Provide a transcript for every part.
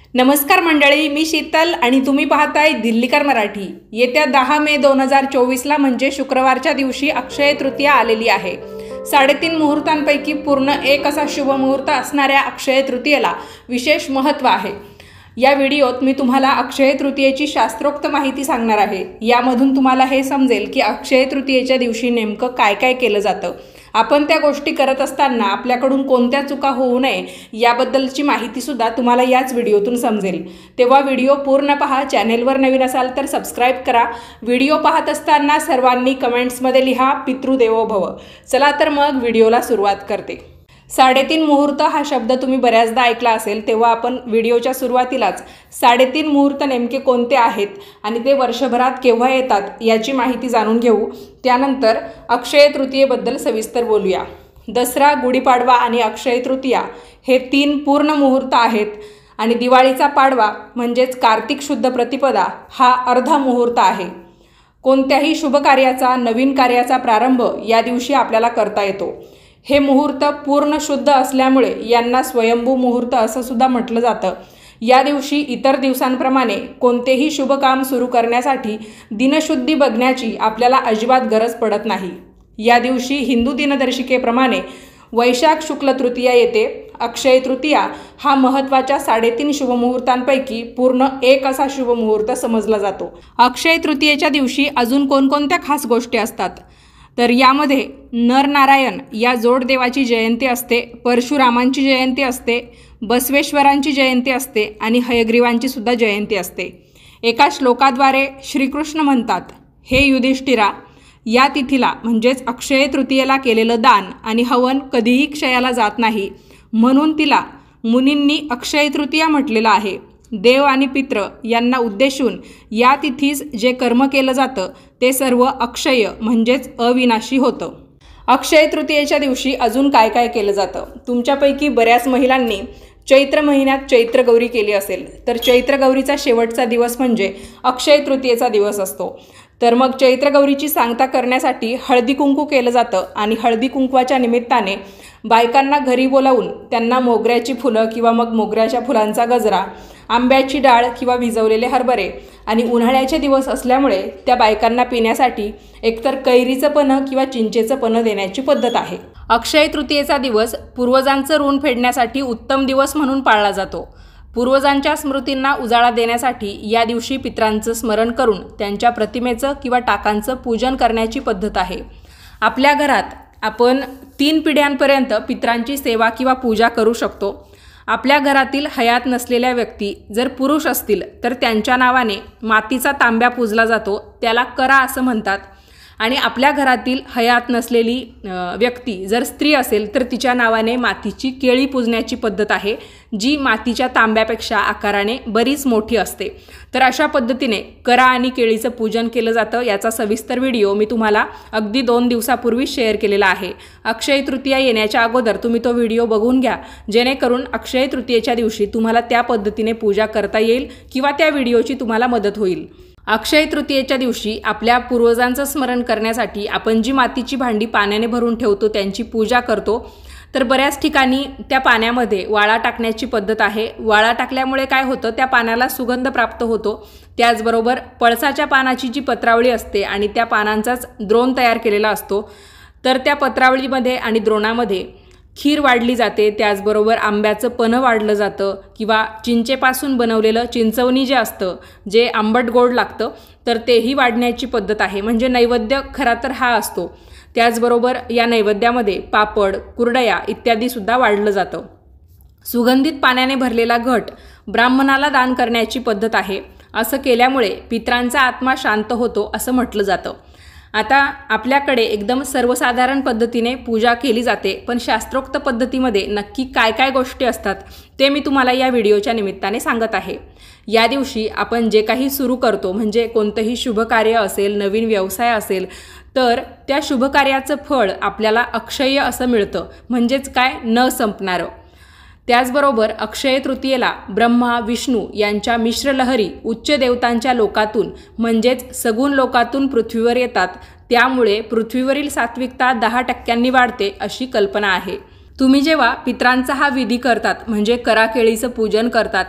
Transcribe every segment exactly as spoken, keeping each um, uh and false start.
नमस्कार मंडळी, मी शीतल आणि तुम्ही पाहताय दिल्लीकर मराठी। येत्या दहा मे दोन हजार चोवीस ला म्हणजे शुक्रवारच्या दिवशी अक्षय तृतीया आलेली आहे। साडेतीन मुहूर्तांपैकी पूर्ण एक असा शुभ मुहूर्त असणाऱ्या अक्षय तृतीयेला विशेष महत्त्व आहे। या व्हिडिओत मी तुम्हाला अक्षय तृतीयेची शास्त्रोक्त माहिती सांगणार आहे। यामधून तुम्हाला हे समजेल की अक्षय तृतीयेच्या दिवशी नेमकं काय काय केलं जातं, आपण त्या गोष्टी करत असताना आपल्याकडून कोणत्या चुका होऊ नये याबद्दलची माहिती सुद्धा तुम्हाला याच व्हिडिओतून समजेल। तेव्हा व्हिडिओ पूर्ण पहा। चॅनेलवर नवीन असाल तर सबस्क्राइब करा। व्हिडिओ पाहत असताना सर्वांनी कमेंट्समध्ये लिहा पितृदेवो भव। चला तर मग व्हिडिओला सुरुवात करते। साडेतीन मुहूर्त हा शब्द तुम्ही बऱ्याचदा ऐकला असेल, तेव्हा आपण व्हिडिओच्या सुरुवातीलाच साडेतीन मुहूर्त नेमके कोणते आहेत आणि ते वर्षभरात केव्हा येतात याची माहिती जाणून घेऊ। त्यानंतर अक्षय तृतीयेबद्दल सविस्तर बोलूया। दसरा, गुढीपाडवा आणि अक्षय तृतीया हे तीन पूर्ण मुहूर्त आहेत आणि दिवाळीचा पाडवा म्हणजेच कार्तिक शुद्ध प्रतिपदा हा अर्धा मुहूर्त आहे। कोणत्याही शुभ कार्याचा, नवीन कार्याचा प्रारंभ या दिवशी आपल्याला करता येतो। हे मुहूर्त पूर्ण शुद्ध असल्यामुळे यांना स्वयंभू मुहूर्त असं सुद्धा म्हटलं जातं। या दिवशी इतर दिवसांप्रमाणे कोणतेही शुभ काम सुरू करण्यासाठी दिनशुद्धी बघण्याची आपल्याला अजिबात गरज पडत नाही। या दिवशी हिंदू दिनदर्शिकेप्रमाणे वैशाख शुक्ल तृतीया येते। अक्षय तृतीया हा महत्त्वाच्या साडेतीन शुभमुहूर्तांपैकी पूर्ण एक असा शुभमुहूर्त समजला जातो। अक्षय तृतीयेच्या दिवशी अजून कोणकोणत्या खास गोष्टी असतात तर यामध्ये नरनारायण या जोडदेवाची जयंती असते, परशुरामांची जयंती असते, बसवेश्वरांची जयंती असते आणि हयग्रीवांची सुद्धा जयंती असते। एका श्लोकाद्वारे श्रीकृष्ण म्हणतात, हे युधिष्ठिरा, या तिथीला म्हणजेच अक्षय तृतीयेला केलेलं दान आणि हवन कधीही क्षयाला जात नाही, म्हणून तिला मुनींनी अक्षय तृतीया म्हटलेलं आहे। देव आणि पित्र यांना उद्देशून या तिथीस जे कर्म केलं जातं ते सर्व अक्षय म्हणजेच अविनाशी होतं। अक्षय तृतीयेच्या दिवशी अजून काय काय केलं जातं? तुमच्यापैकी बऱ्याच महिलांनी चैत्र महिन्यात चैत्र गौरी केली असेल, तर चैत्र गौरीचा शेवटचा दिवस म्हणजे अक्षय तृतीयेचा दिवस असतो। तर मग चैत्र गौरीची सांगता करण्यासाठी हळदी कुंकू केलं जातं आणि हळदी कुंकवाच्या निमित्ताने बायकांना घरी बोलावून त्यांना मोगऱ्याची फुलं किंवा मग मोगऱ्याच्या फुलांचा गजरा, आंब्याची डाळ किंवा भिजवलेले हरभरे आणि उन्हाळ्याचे दिवस असल्यामुळे त्या बायकांना पिण्यासाठी एकतर कैरीचं पन्हं किंवा चिंचेचं पन्हं देण्याची पद्धत आहे। अक्षय तृतीयेचा दिवस पूर्वजांचं ऋण फेडण्यासाठी उत्तम दिवस म्हणून पाळला जातो। पूर्वजांच्या स्मृतींना उजाळा देण्यासाठी या दिवशी पितरांचं स्मरण करून त्यांच्या प्रतिमेचं किंवा टाकांचं पूजन करण्याची पद्धत आहे। आपल्या घरात आपण तीन पिढ्यांपर्यंत पितरांची सेवा किंवा पूजा करू शकतो। आपल्या घरातील हयात नसलेल्या व्यक्ती जर पुरुष असतील तर त्यांच्या नावाने मातीचा तांब्या पूजला जातो, त्याला करा असं म्हणतात। आणि आपल्या घरातील हयात नसलेली व्यक्ती जर स्त्री असेल तर तिच्या नावाने मातीची केळी पूजण्याची पद्धत आहे, जी मातीच्या तांब्यापेक्षा आकाराने बरीच मोठी असते। तर अशा पद्धतीने करा आणि केळीचं पूजन केलं जातं। याचा सविस्तर व्हिडिओ मी तुम्हाला अगदी दोन दिवसापूर्वी शेअर केलेला आहे। अक्षय तृतीया येण्याच्या अगोदर तुम्ही तो व्हिडिओ बघून घ्या, जेणेकरून अक्षय तृतीयेच्या दिवशी तुम्हाला त्या पद्धतीने पूजा करता येईल किंवा त्या व्हिडिओची तुम्हाला मदत होईल। अक्षय तृतीयेच्या दिवशी आपल्या पूर्वजांचं स्मरण करण्यासाठी आपण जी मातीची भांडी पाण्याने भरून ठेवतो त्यांची पूजा करतो। तर बऱ्याच ठिकाणी त्या पाण्यामध्ये वाळा टाकण्याची पद्धत आहे। वाळा टाकल्यामुळे काय होतं, त्या पाण्याला सुगंध प्राप्त होतो। त्याचबरोबर पळसाच्या पानाची जी पत्रावळी असते आणि त्या पानांचाच द्रोण तयार केलेला असतो, तर त्या पत्रावळीमध्ये आणि द्रोणामध्ये खीर वाढली जाते। त्याचबरोबर आंब्याचं पन्हं वाढलं जातं किंवा चिंचेपासून बनवलेलं चिंचवणी जे असतं, जे आंबट गोड लागतं, तर तेही वाढण्याची पद्धत आहे। म्हणजे नैवेद्य खरा तर हा असतो। त्याचबरोबर या नैवेद्यामध्ये पापड, कुरडया इत्यादी सुद्धा वाढलं जातं। सुगंधित पाण्याने भरलेला घट ब्राह्मणाला दान करण्याची पद्धत आहे। असं केल्यामुळे पितरांचा आत्मा शांत होतो असं म्हटलं जातं। आता आपल्याकडे एकदम सर्वसाधारण पद्धतीने पूजा केली जाते, पण शास्त्रोक्त पद्धतीमध्ये नक्की काय काय गोष्टी असतात ते मी तुम्हाला या व्हिडिओच्या निमित्ताने सांगत आहे। या दिवशी आपण जे काही सुरू करतो, म्हणजे कोणतंही शुभ कार्य असेल, नवीन व्यवसाय असेल, तर त्या शुभ कार्याचं फळ आपल्याला अक्षय असं मिळतं, म्हणजेच काय, न संपणारं। त्याचबरोबर अक्षय तृतीयेला ब्रह्मा विष्णू यांच्या मिश्रलहरी उच्च देवतांच्या लोकातून म्हणजेच सगुण लोकातून पृथ्वीवर येतात, त्यामुळे पृथ्वीवरील सात्विकता दहा टक्क्यांनी वाढते अशी कल्पना आहे। तुम्ही जेव्हा पितरांचा हा विधी करतात म्हणजे करा केळीचं पूजन करतात,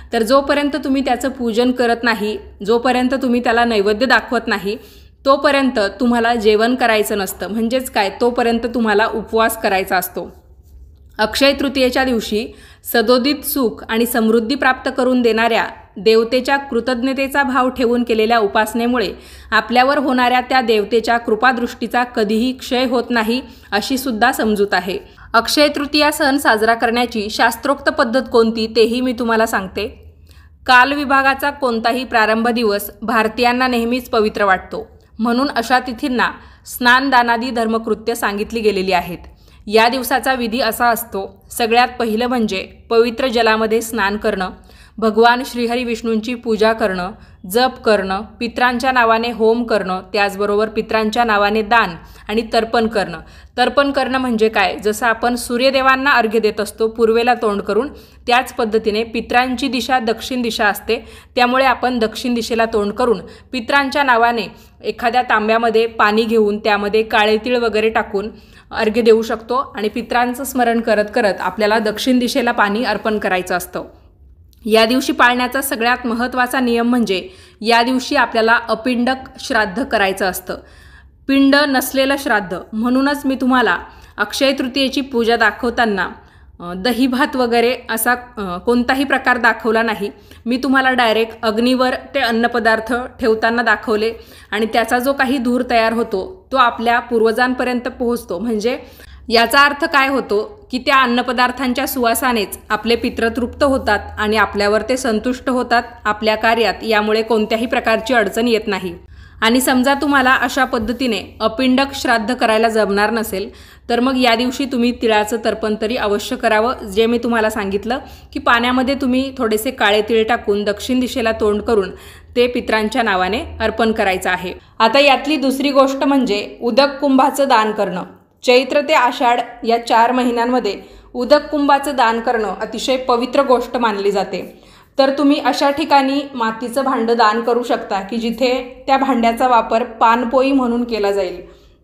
तर जोपर्यंत तुम्ही त्याचं पूजन करत नाही, जोपर्यंत तुम्ही त्याला नैवेद्य दाखवत नाही, तोपर्यंत तुम्हाला जेवण करायचं नसतं. म्हणजेच काय, तोपर्यंत तुम्हाला उपवास करायचा असतो. अक्षय तृतीयेच्या दिवशी सदोदित सुख आणि समृद्धी प्राप्त करून देणाऱ्या देवतेच्या कृतज्ञतेचा भाव ठेवून केलेल्या उपासनेमुळे आपल्यावर होणाऱ्या त्या देवतेच्या कृपादृष्टीचा कधीही क्षय होत नाही, अशी सुद्धा समजूत आहे. अक्षय तृतीया सण साजरा करण्याची शास्त्रोक्त पद्धत कोणती तेही मी तुम्हाला सांगते. काल विभागाचा कोणताही प्रारंभ दिवस भारतीयांना नेहमीच पवित्र वाटतो, म्हणून अशा तिथींना स्नानदानादी धर्मकृत्य सांगितली गेलेली आहेत. या दिवसाचा विधी असा असतो. सगळ्यात पहिलं म्हणजे पवित्र जलामध्ये स्नान करणं, भगवान श्रीहरी विष्णूंची पूजा करणं, जप करणं, पित्रांच्या नावाने होम करणं, त्याचबरोबर पित्रांच्या नावाने दान आणि तर्पण करणं. तर्पण करणं म्हणजे काय, जसं आपण सूर्यदेवांना अर्घ्य देत असतो पूर्वेला तोंड करून, त्याच पद्धतीने पित्रांची दिशा दक्षिण दिशा असते, त्यामुळे आपण दक्षिण दिशेला तोंड करून पित्रांच्या नावाने एखाद्या तांब्यामध्ये पाणी घेऊन त्यामध्ये काळे तीळ वगैरे टाकून अर्घ्य देऊ शकतो आणि पित्रांचं स्मरण करत करत आपल्याला दक्षिण दिशेला पाणी अर्पण करायचं असतं. या दिवशी पाळण्याचा सगळ्यात महत्त्वाचा नियम म्हणजे या दिवशी आपल्याला अपिंडक श्राद्ध करायचं असतं. पिंड नसलेलं श्राद्ध. म्हणूनच मी तुम्हाला अक्षय तृतीयेची पूजा दाखवताना दही भात वगैरे असा कोणताही प्रकार दाखवला नाही. मी तुम्हाला डायरेक्ट अग्नीवर ते अन्नपदार्थ ठेवताना दाखवले आणि त्याचा जो काही धूर तयार होतो तो आपल्या पूर्वजांपर्यंत पोहोचतो. म्हणजे याचा अर्थ काय होतो की त्या अन्नपदार्थांच्या सुवासानेच आपले पित्र तृप्त होतात आणि आपल्यावर ते संतुष्ट होतात आपल्या कार्यात. यामुळे कोणत्याही प्रकारची अडचण येत नाही. आणि समजा तुम्हाला अशा पद्धतीने अपिंडक श्राद्ध करायला जमणार नसेल तर मग या दिवशी तुम्ही तिळाचं तर्पण तरी अवश्य करावं. जे मी तुम्हाला सांगितलं की पाण्यामध्ये तुम्ही थोडेसे काळे तीळ टाकून दक्षिण दिशेला तोंड करून ते पित्रांच्या नावाने अर्पण करायचं आहे. आता यातली दुसरी गोष्ट म्हणजे उदक कुंभाचं दान करणं. चैत्र ते आषाढ या चार महिन्यांमध्ये उदक कुंभाचं दान करणं अतिशय पवित्र गोष्ट मानली जाते. तर तुम्ही अशा ठिकाणी मातीचं भांडं दान करू शकता की जिथे त्या भांड्याचा वापर पानपोई म्हणून केला जाईल.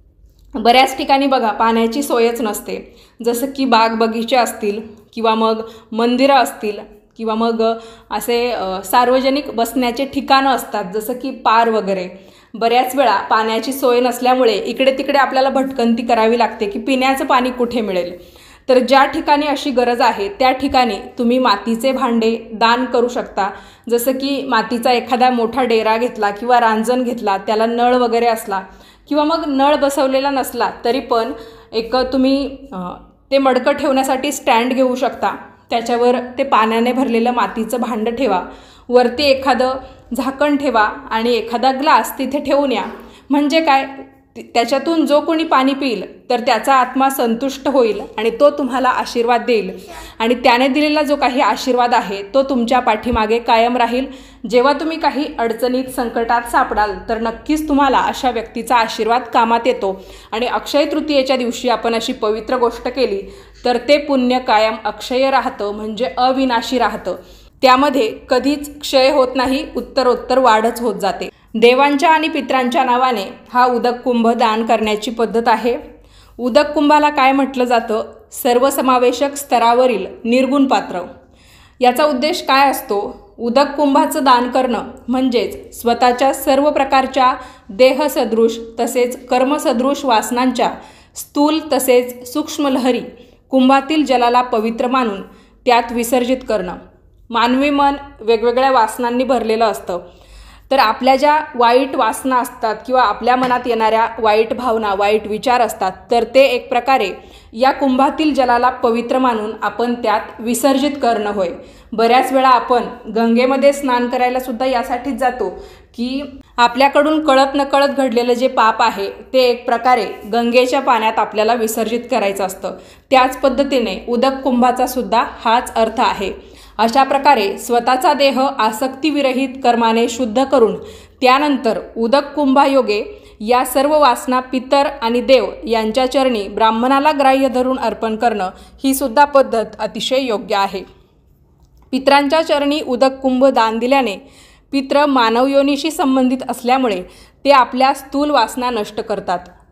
बऱ्याच ठिकाणी बघा पाण्याची सोयच नसते, जसं की बाग बगीचे असतील किंवा मग मंदिरं असतील किंवा मग असे सार्वजनिक बसण्याचे ठिकाणं असतात जसं की पार वगैरे. बऱ्याच वेळा पाण्याची सोय नसल्यामुळे इकडे तिकडे आपल्याला भटकंती करावी लागते की पिण्याचं पाणी कुठे मिळेल. तर ज्या ठिकाणी अशी गरज आहे त्या ठिकाणी तुम्ही मातीचे भांडे दान करू शकता. जसं की मातीचा एखादा मोठा डेरा घेतला किंवा रांजण घेतला, त्याला नळ वगैरे असला किंवा मग नळ बसवलेला नसला तरी पण एक तुम्ही ते मडकं ठेवण्यासाठी स्टँड घेऊ शकता. त्याच्यावर ते पाण्याने भरलेलं मातीचं भांडं ठेवा, वरती एखादं झाकण ठेवा आणि एखादा ग्लास तिथे ठेवून या. म्हणजे काय, त्याच्यातून जो कोणी पाणी पिईल तर त्याचा आत्मा संतुष्ट होईल आणि तो तुम्हाला आशीर्वाद देईल आणि त्याने दिलेला जो काही आशीर्वाद आहे तो तुमच्या पाठीमागे कायम राहील. जेव्हा तुम्ही काही अडचणीत संकटात सापडाल तर नक्कीच तुम्हाला अशा व्यक्तीचा आशीर्वाद कामात येतो. आणि अक्षय तृतीयेच्या दिवशी आपण अशी पवित्र गोष्ट केली तर ते पुण्य कायम अक्षय राहतं, म्हणजे अविनाशी राहतं. त्यामध्ये कधीच क्षय होत नाही, उत्तरोत्तर वाढच होत जाते. देवांच्या आणि पित्रांच्या नावाने हा उदक कुंभ दान करण्याची पद्धत आहे. उदक कुंभाला काय म्हटलं जातं, सर्वसमावेशक स्तरावरील निर्गुण पात्र. याचा उद्देश काय असतो, उदक कुंभाचं दान करणं म्हणजेच स्वतःच्या सर्व प्रकारच्या देहसदृश तसेच कर्मसदृश वासनांच्या स्थूल तसेच सूक्ष्म लहरी कुंभातील जलाला पवित्र मानून त्यात विसर्जित करणं. मानवी मन वेगवेगळ्या वासनांनी भरलेलं असतं. तर आपल्या ज्या वाईट वासना असतात किंवा आपल्या मनात येणाऱ्या वाईट भावना, वाईट विचार असतात, तर ते एक प्रकारे या कुंभातील जलाला पवित्र मानून आपण त्यात विसर्जित करणं होय. बऱ्याच वेळा आपण गंगेमध्ये स्नान करायला सुद्धा यासाठीच जातो की आपल्याकडून कळत नकळत घडलेलं जे पाप आहे ते एक प्रकारे गंगेच्या पाण्यात आपल्याला विसर्जित करायचं असतं. त्याच पद्धतीने उदक कुंभाचा सुद्धा हाच अर्थ आहे. अशा प्रकारे स्वतःचा देह आसक्तीविरहित कर्माने शुद्ध करून त्यानंतर उदक कुंभायोगे या सर्व वासना पितर आणि देव यांच्या चरणी ब्राह्मणाला ग्राह्य धरून अर्पण करणं ही सुद्धा पद्धत अतिशय योग्य आहे. पित्रांच्या चरणी उदक कुंभ दान दिल्याने पित्र मानवयोनीशी संबंधित असल्यामुळे ते आपल्या स्थूल वासना नष्ट करतात.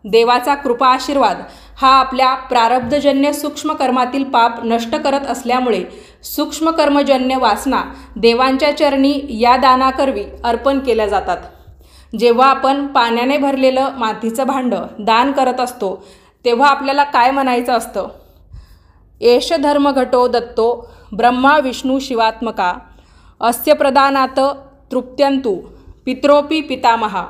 देवाचा कृपा आशीर्वाद हा आपल्या प्रारब्धजन्य सूक्ष्म कर्मातील पाप नष्ट करत असल्यामुळे सूक्ष्म कर्मजन्य वासना देवांच्या चरणी या दानाकरवी अर्पण केल्या जातात. जेव्हा आपण पाण्याने भरलेलं मातीचं भांडं दान करत असतो तेव्हा आपल्याला काय म्हणायचं असतं? एष धर्मघटो दत्तो ब्रह्मा विष्णू शिवात्मका अस्य प्रदानात तृप्त्यंतु पित्रोपी पितामहा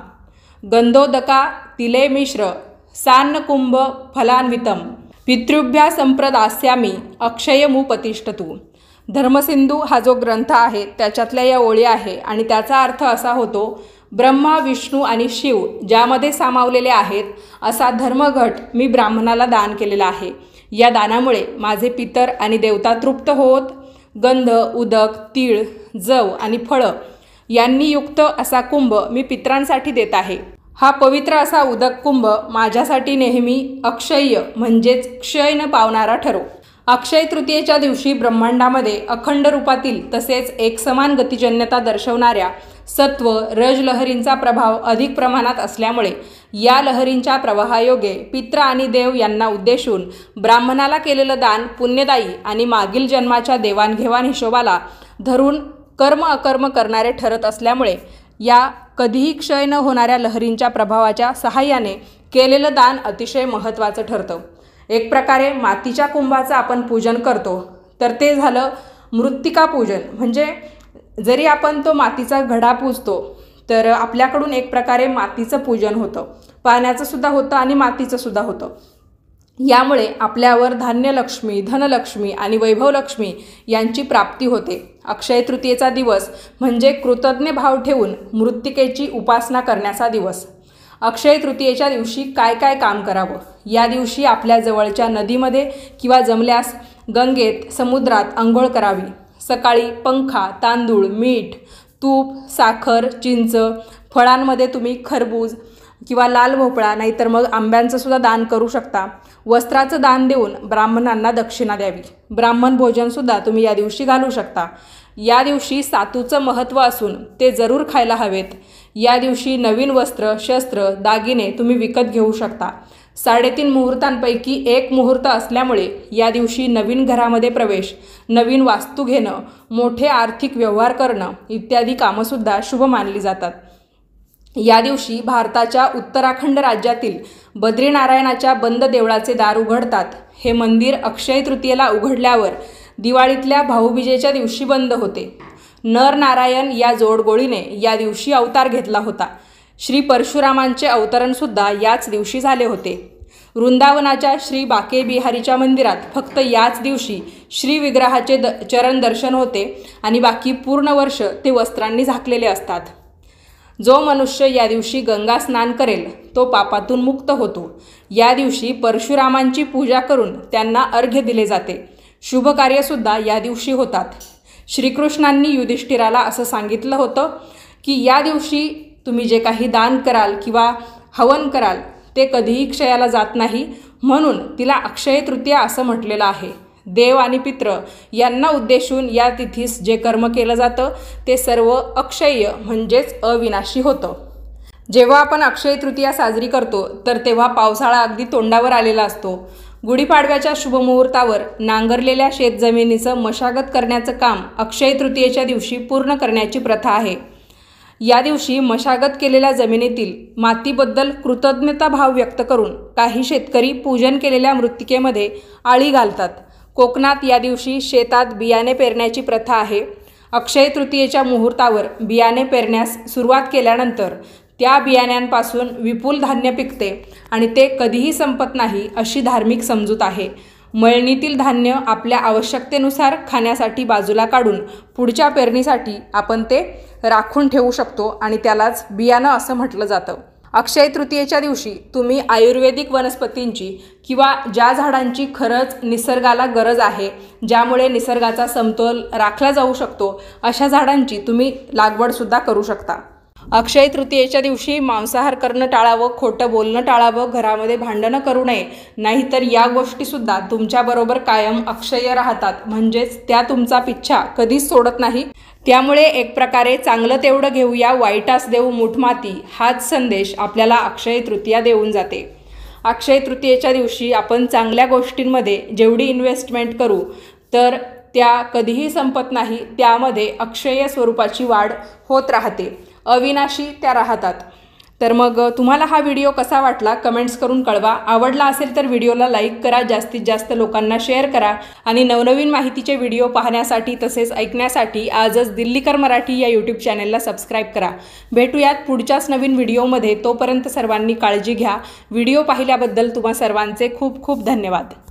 गंधोदका तिले मिश्र सान्नकुंभ फलान्वितम पितृभ्या संप्रदास्यामी अक्षयमुपतिष्ठतु. धर्मसिंधू हा जो ग्रंथ आहे त्याच्यातल्या या ओळी आहे आणि त्याचा अर्थ असा होतो, ब्रह्मा विष्णू आणि शिव ज्यामध्ये सामावलेले आहेत असा धर्मघट मी ब्राह्मणाला दान केलेला आहे. या दानामुळे माझे पितर आणि देवता तृप्त होत गंध उदक तीळ जव आणि फळं यांनी युक्त असा कुंभ मी पितरांसाठी देत आहे. हा पवित्र असा उदक कुंभ माझ्यासाठी नेहमी अक्षय्य म्हणजेच क्षय न पावणारा ठरो. अक्षय तृतीयेच्या दिवशी ब्रह्मांडामध्ये अखंड रूपातील तसेच एकसमान गतिजन्यता दर्शवणाऱ्या सत्व रज लहरींचा प्रभाव अधिक प्रमाणात असल्यामुळे या लहरींच्या प्रवाहायोगे पित्र आणि देव यांना उद्देशून ब्राह्मणाला केलेलं दान पुण्यदायी आणि मागील जन्माच्या देवाणघेवाण हिशोबाला धरून कर्म अकर्म करणारे ठरत असल्यामुळे या कधीही क्षय न होणाऱ्या लहरींच्या प्रभावाच्या सहाय्याने केलेलं दान अतिशय महत्त्वाचं ठरतं. एक प्रकारे मातीच्या कुंभाचं आपण पूजन करतो तर ते झालं मृत्तिका पूजन. म्हणजे जरी आपण तो मातीचा घडा पूजतो तर आपल्याकडून एक प्रकारे मातीचं पूजन होतं, पाण्याचं सुद्धा होतं आणि मातीचं सुद्धा होतं. यामुळे आपल्यावर धान्यलक्ष्मी धनलक्ष्मी आणि वैभवलक्ष्मी यांची प्राप्ती होते. अक्षय तृतीयेचा दिवस म्हणजे कृतज्ञ भाव ठेवून मृत्तिकेची उपासना करण्याचा दिवस. अक्षय तृतीयेच्या दिवशी काय काय काम करावं? या दिवशी आपल्या जवळच्या नदीमध्ये किंवा जमल्यास गंगेत समुद्रात आंघोळ करावी. सकाळी पंखा तांदूळ मीठ तूप साखर चिंच फळांमध्ये तुम्ही खरबूज किंवा लाल भोपळा नाहीतर मग आंब्यांचं सुद्धा दान करू शकता. वस्त्राचं दान देऊन ब्राह्मणांना दक्षिणा द्यावी. ब्राह्मण भोजनसुद्धा तुम्ही या दिवशी घालू शकता. या दिवशी सातूचं महत्त्व असून ते जरूर खायला हवेत. या दिवशी नवीन वस्त्र शस्त्र दागिने तुम्ही विकत घेऊ शकता. साडेतीन मुहूर्तांपैकी एक मुहूर्त असल्यामुळे या दिवशी नवीन घरामध्ये प्रवेश नवीन वास्तू घेणं मोठे आर्थिक व्यवहार करणं इत्यादी कामंसुद्धा शुभ मानली जातात. या दिवशी भारताच्या उत्तराखंड राज्यातील बद्रीनारायणाच्या बंद देवळाचे दार उघडतात. हे मंदिर अक्षय तृतीयेला उघडल्यावर दिवाळीतल्या भाऊबीजेच्या दिवशी बंद होते. नर नारायण या जोडगोळीने या दिवशी अवतार घेतला होता. श्री परशुरामांचे अवतरणसुद्धा याच दिवशी झाले होते. वृंदावनाच्या श्री बाके बिहारीच्या मंदिरात फक्त याच दिवशी श्री विग्रहाचे द चरण दर्शन होते आणि बाकी पूर्ण वर्ष ते वस्त्रांनी झाकलेले असतात. जो मनुष्य या दिवशी गंगा स्नान करेल तो पापातून मुक्त होतो. या दिवशी परशुरामांची पूजा करून त्यांना अर्घ्य दिले जाते. शुभ कार्यसुद्धा या दिवशी होतात. श्रीकृष्णांनी युधिष्ठिराला असं सांगितलं होतं की या दिवशी तुम्ही जे काही दान कराल किंवा हवन कराल ते कधीही क्षयाला जात नाही, म्हणून तिला अक्षय तृतीया असं म्हटलेलं आहे. देव आणि पित्र यांना उद्देशून या तिथीस जे कर्म केलं जातं ते सर्व अक्षय्य म्हणजेच अविनाशी होतं. जेव्हा आपण अक्षय तृतीया साजरी करतो तर तेव्हा पावसाळा अगदी तोंडावर आलेला असतो. गुढीपाडव्याच्या शुभमुहूर्तावर नांगरलेल्या शेतजमिनीचं मशागत करण्याचं काम अक्षय तृतीयेच्या दिवशी पूर्ण करण्याची प्रथा आहे. या दिवशी मशागत केलेल्या जमिनीतील मातीबद्दल कृतज्ञता भाव व्यक्त करून काही शेतकरी पूजन केलेल्या मृत्तिकेमध्ये आळी घालतात. कोकणात या दिवशी शेतात बियाणे पेरण्याची प्रथा आहे. अक्षय तृतीयेच्या मुहूर्तावर बियाणे पेरण्यास सुरुवात केल्यानंतर त्या बियाण्यांपासून विपुल धान्य पिकते आणि ते कधीही संपत नाही अशी धार्मिक समजूत आहे. मळणीतील धान्य आपल्या आवश्यकतेनुसार खाण्यासाठी बाजूला काढून पुढच्या पेरणीसाठी आपण ते राखून ठेवू शकतो आणि त्यालाच बियाणं असं म्हटलं जातं. अक्षय तृतीयेच्या दिवशी तुम्ही आयुर्वेदिक वनस्पतींची किंवा ज्या झाडांची खरंच निसर्गाला गरज आहे, ज्यामुळे निसर्गाचा समतोल राखला जाऊ शकतो, अशा झाडांची तुम्ही लागवडसुद्धा करू शकता. अक्षय तृतीयेच्या दिवशी मांसाहार करणं टाळावं, खोटं बोलणं टाळावं, घरामध्ये भांडणं करू नये, नाहीतर या गोष्टीसुद्धा तुमच्याबरोबर कायम अक्षय राहतात, म्हणजेच त्या तुमचा पिच्छा कधीच सोडत नाही. त्यामुळे एक प्रकारे चांगलं तेवढं घेऊया वाईटास देऊ मूठमाती हाच संदेश आपल्याला अक्षय तृतीया देऊन जाते. अक्षय तृतीयेच्या दिवशी आपण चांगल्या गोष्टींमध्ये जेवढी इन्व्हेस्टमेंट करू तर त्या कधीही संपत नाही, त्यामध्ये अक्षय स्वरूपाची वाढ होत राहते, अविनाशी त्या राहतात। तर मग तुम्हाला हा व्हिडिओ कसा वाटला कमेंट्स करून कळवा। आवडला असेल तर व्हिडिओला लाईक करा, जास्तीत जास्त लोकांना शेअर करा आणि नवनवीन माहितीचे व्हिडिओ पाहण्यासाठी तसेच ऐकण्यासाठी आजच दिल्लीकर मराठी या यूट्यूब चॅनलला सबस्क्राईब करा। भेटूयात पुढच्याच नवीन व्हिडिओमध्ये, तोपर्यंत सर्वांनी काळजी घ्या। व्हिडिओ पाहिल्याबद्दल तुम्हा सर्वांचे खूप खूप धन्यवाद।